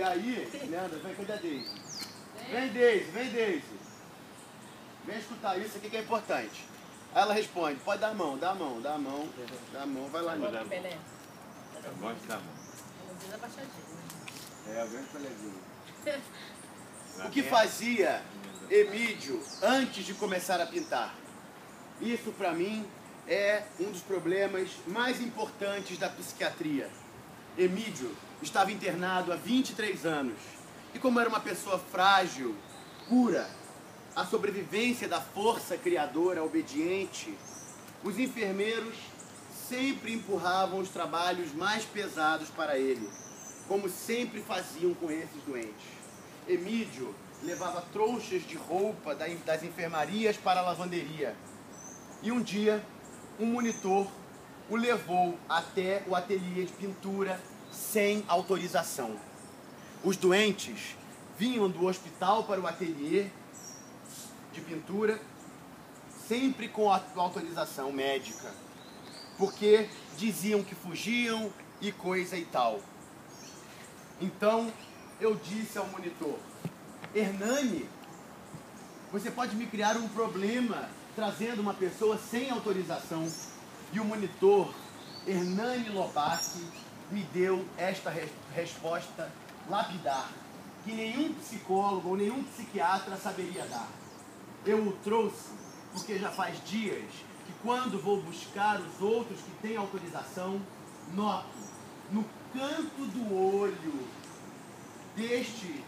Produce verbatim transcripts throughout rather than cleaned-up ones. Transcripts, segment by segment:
E aí, Leandro, vem, cadê a Deise? Vem, Deise, vem, Deise. Vem escutar isso aqui que é importante. Aí ela responde, pode dar a mão, dá a mão, dá a mão, dá a mão, vai lá, Nilson. Pelé. Eu gosto da mão. Não precisa abaixadinho. É, o grande Pelézinho. O que fazia Emídio antes de começar a pintar? Isso, para mim, é um dos problemas mais importantes da psiquiatria. Emídio estava internado há vinte e três anos. E como era uma pessoa frágil, pura, a sobrevivência da força criadora, obediente, os enfermeiros sempre empurravam os trabalhos mais pesados para ele, como sempre faziam com esses doentes. Emídio levava trouxas de roupa das enfermarias para a lavanderia. E um dia, um monitor o levou até o ateliê de pintura sem autorização. Os doentes vinham do hospital para o ateliê de pintura sempre com a autorização médica, porque diziam que fugiam e coisa e tal. Então eu disse ao monitor, Hernani, você pode me criar um problema trazendo uma pessoa sem autorização. E o monitor, Hernani Lobac, me deu esta res resposta lapidar, que nenhum psicólogo ou nenhum psiquiatra saberia dar. Eu o trouxe porque já faz dias que quando vou buscar os outros que têm autorização, noto no canto do olho deste,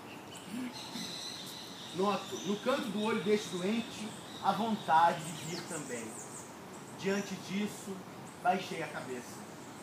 noto no canto do olho deste doente a vontade de vir também. Diante disso, baixei a cabeça.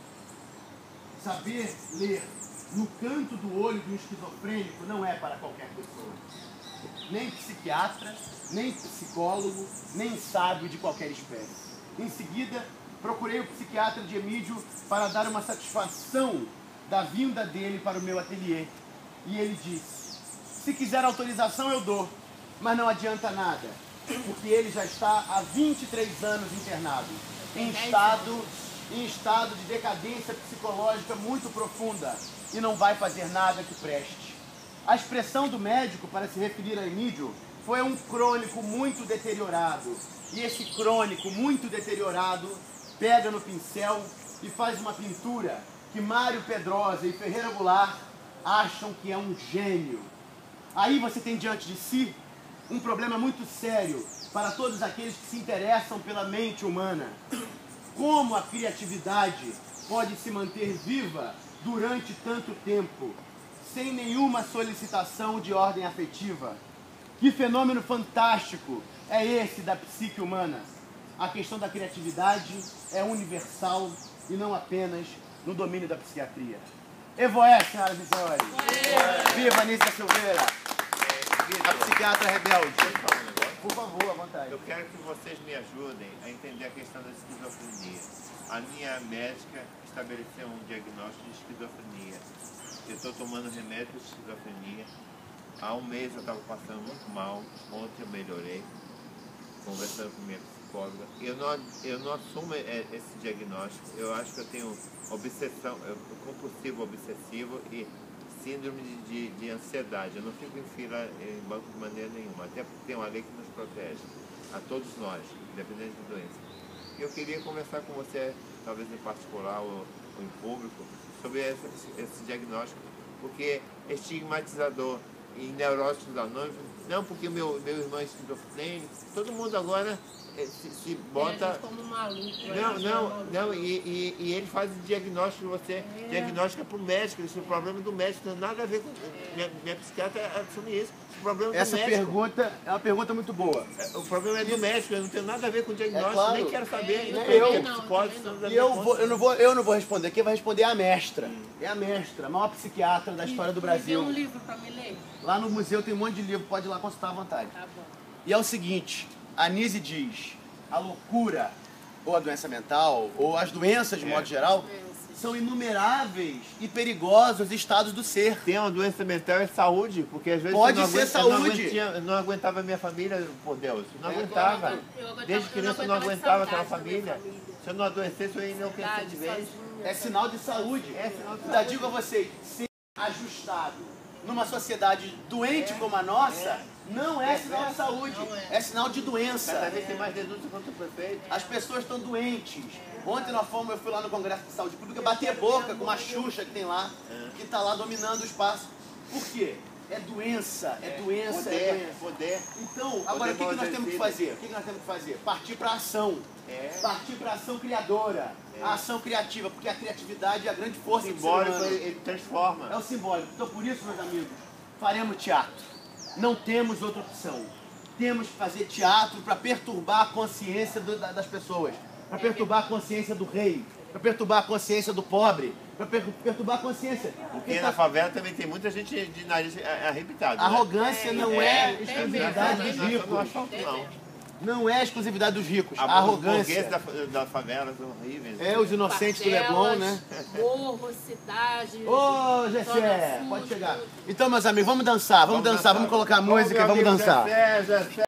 Saber ler no canto do olho de um esquizofrênico não é para qualquer pessoa. Nem psiquiatra, nem psicólogo, nem sábio de qualquer espécie. Em seguida, procurei o psiquiatra de Emídio para dar uma satisfação da vinda dele para o meu ateliê. E ele disse, se quiser autorização eu dou, mas não adianta nada, porque ele já está há vinte e três anos internado, em estado, em estado de decadência psicológica muito profunda, e não vai fazer nada que preste. A expressão do médico para se referir a Emídio foi um crônico muito deteriorado. E esse crônico muito deteriorado pega no pincel e faz uma pintura que Mário Pedrosa e Ferreira Goulart acham que é um gênio. Aí você tem diante de si um problema muito sério para todos aqueles que se interessam pela mente humana. Como a criatividade pode se manter viva durante tanto tempo, sem nenhuma solicitação de ordem afetiva? Que fenômeno fantástico é esse da psique humana? A questão da criatividade é universal e não apenas no domínio da psiquiatria. Evoé, senhoras e senhores! Viva Anísia Silveira! A psiquiatra rebelde. Por favor, à vontade. Eu quero que vocês me ajudem a entender a questão da esquizofrenia. A minha médica estabeleceu um diagnóstico de esquizofrenia. Eu estou tomando remédio de esquizofrenia. Há um mês eu estava passando muito mal. Ontem eu melhorei, conversando com minha psicóloga. Eu não, eu não assumo esse diagnóstico. Eu acho que eu tenho obsessão, compulsivo obsessivo e síndrome de, de, de ansiedade. Eu não fico em fila em banco de maneira nenhuma, até porque tem uma lei que nos protege, a todos nós, independente de doença. E eu queria conversar com você, talvez em particular ou, ou em público, sobre esse, esse diagnóstico, porque é estigmatizador. E neuróticos anônimos, não, porque meu, meu irmão é esquizofrênico, todo mundo agora se, se bota... como maluco. Não, não, não, e, e, e ele faz o diagnóstico, você é. diagnóstica para o médico, isso é o problema do médico, não tem nada a ver com... Minha, minha psiquiatra assume isso, o problema Essa do médico. pergunta é uma pergunta muito boa. O problema é do médico, eu não tenho nada a ver com o diagnóstico, é claro. Nem quero saber, é, não, eu, eu, psicólogo, e eu, vou, eu, não vou, eu não vou responder, quem vai responder é a mestra. Hum. É a mestra, a maior psiquiatra da história do Brasil. Tem um livro para me ler? Lá no museu tem um monte de livro, pode ir lá consultar à vontade. Tá bom. E é o seguinte, a Anísia diz, a loucura, ou a doença mental, ou as doenças de é. modo geral, são inumeráveis e perigosos estados do ser. Tem uma doença mental é saúde, porque às vezes pode eu não, ser aguento, saúde. Eu não, aguentia, eu não aguentava a minha família, por Deus, eu não é, aguentava. Eu, eu, eu aguentava. Desde criança eu não aguentava aquela família. família. Se eu não adoecesse, eu ia enlouquecer de vez. É sinal de saúde. É sinal de saúde. Já digo a vocês, ser ajustado numa sociedade doente como a nossa, não é sinal de saúde, é sinal de doença. Cada vez tem mais denúncia contra o prefeito. As pessoas estão doentes. Ontem nós fomos, eu fui lá no Congresso de Saúde Pública bater boca com uma Xuxa que tem lá, que está lá dominando o espaço. Por quê? É doença, é doença, Poder, é doença. poder. Então, agora o que, que nós temos que fazer? O que, que nós temos que fazer? Partir para a ação. É. Partir para a ação criadora. É. A ação criativa, porque a criatividade é a grande força do ser Simbólico, humano. ele ele transforma. É o simbólico. Então, por isso, meus amigos, faremos teatro. Não temos outra opção. Temos que fazer teatro para perturbar a consciência do- da- das pessoas, para perturbar a consciência do rei, para perturbar a consciência do pobre, para per- perturbar a consciência. Porque tá- na favela também tem muita gente de nariz arrebitado. né? Arrogância não é, tem exclusividade mesmo, dos Não, ricos. não acho que não. Não é exclusividade dos ricos. A Arrogância. da, da favela são horríveis. É os inocentes do Leblon, né? Morro, cidade. Ô, Zona Gessé, Sul, pode chegar. tudo. Então, meus amigos, vamos dançar, vamos, dançar, vamos colocar música e vamos dançar. Zé, Zé, Zé.